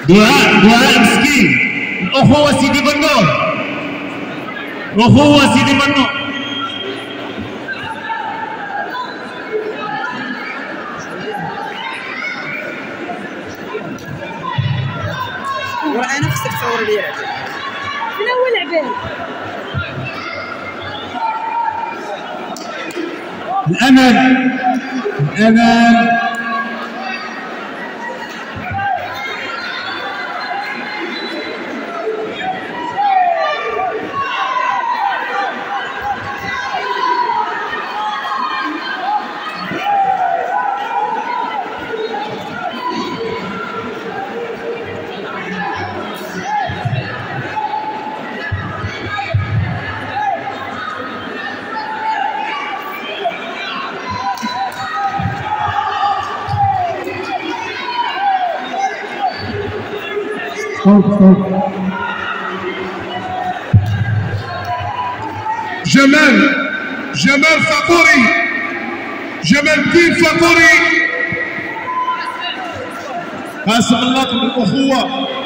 دعاء مسكين، الأخوة سيدي بنور، أخوة سيدي بنور. ورا نفسك تصور لي لعبة من أول لعبة. الأمل جمال فقوري، جمال الدين فقوري، قاسم الله بالأخوة.